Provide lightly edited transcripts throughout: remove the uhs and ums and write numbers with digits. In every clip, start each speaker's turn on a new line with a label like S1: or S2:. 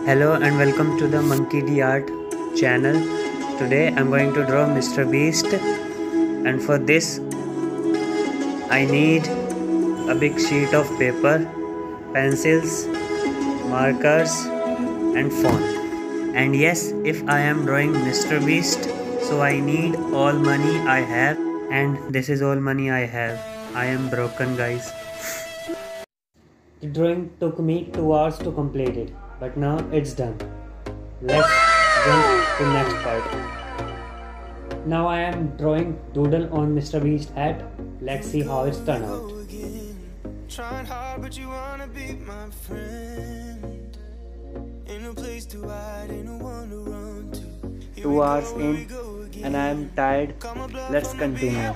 S1: Hello and welcome to the Monkey D Art channel. Today I'm going to draw Mr. Beast, and for this I need a big sheet of paper, pencils, markers and font. And yes, if I am drawing Mr. Beast, so I need all money I have, and this is all money I have. I am broken, guys. The drawing took me 2 hours to complete it, but now it's done. Let's jump to next part. Now I am drawing doodle on Mr. Beast hat. Let's see how it's turned out.
S2: Trying hard, but you wanna be my friend. Ain't no place to hide, ain't no one to run to.
S1: 2 hours in, and I am tired. Let's continue.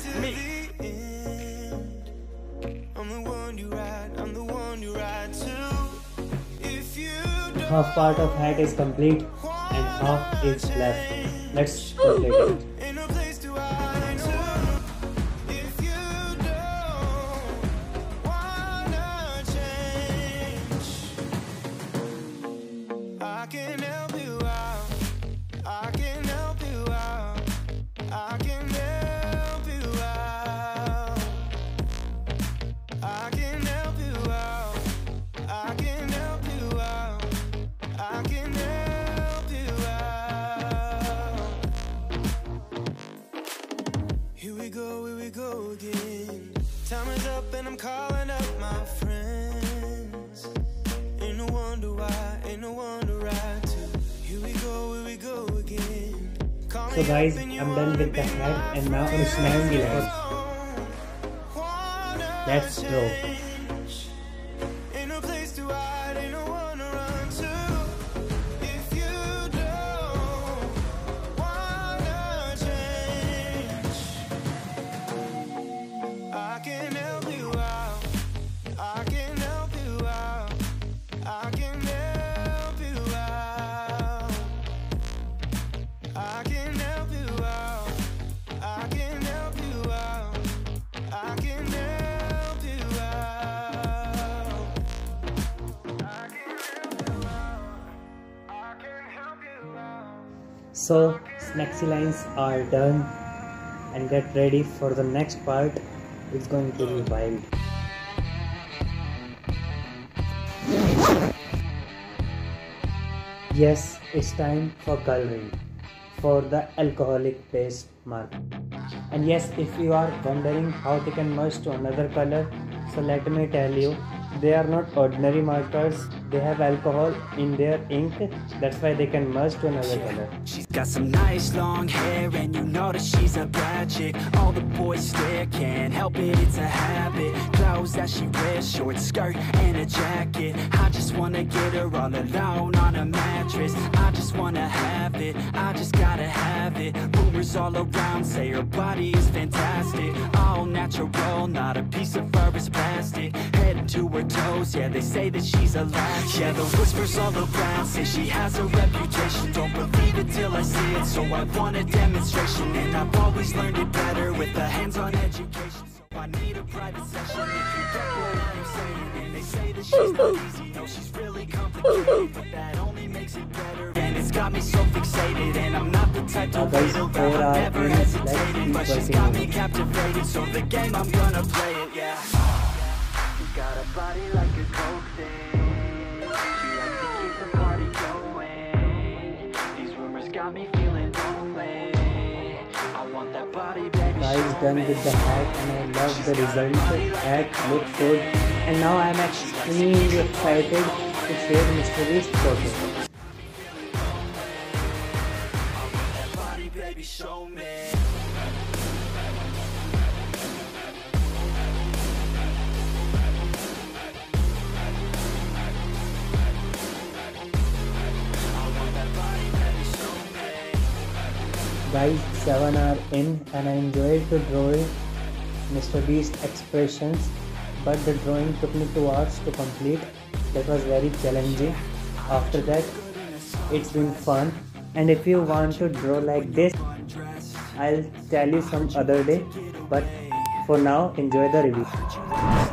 S1: Half part of hat is complete and half is left. Let's complete it.
S2: I can help you out. I can help you out. I can help you out. I can help you out. I can help you out. I can help you out. Here we go again. Time is up and I'm calling up my friends. Ain't no wonder why, ain't no wonder right to. Here we go again.
S1: So guys, I'm done with the hat and now it's 9:11. Let's draw.
S2: Ain't no place to hide, ain't no one to run to. If you don't wanna change, I can help you out. I can help you out. I can help you out. I can help you out. I can help you out. I can help you out. I can help you out. I can help you out.
S1: So Snaxy lines are done, and get ready for the next part. It's going to be wild. Yes, it's time for coloring for the alcoholic base mark. And yes, if you are wondering how they can merge to another color, so let me tell you, they are not ordinary markers. They have alcohol in their ink. That's why they can merge to another color.
S3: She's got some nice long hair, and you know that she's a bad chick. All the boys stare, can't help it, it's a habit. Clothes that she wears, short skirt and a jacket. I just wanna get her all alone on a mattress. I just wanna have it, I just gotta have it. Rumors all around say her body is fantastic. All natural, not a piece of fur is plastic. Head to her toes, yeah, they say that she's a latch. Yeah, the whispers all around say she has a reputation. Don't believe it till I see it, so I want a demonstration. And I've always learned it better with a hands-on education. So I need a private session if you get what I'm saying. And they say that she's not easy, no, she's really complicated, but that only makes it better. And it's got me so fixated, and I'm not the type to wait around. I've never hesitated, but she's got me captivated. So the game, I'm gonna play it, yeah.
S4: She got a body like a coke thing. She likes to keep the party going. These rumors got me feeling lonely. I want that body, baby.
S1: Guys, done with the hat, and I love the result. Hat looks good, and now I am extremely excited to share Mr. Beast photo.
S3: Baby, show me.
S1: Guys, 7 hours in, and I enjoyed to drawing Mr. Beast expressions, but the drawing took me 2 hours to complete. That was very challenging. After that, it's been fun, and if you want to draw like this, I'll tell you some other day, but for now, enjoy the review.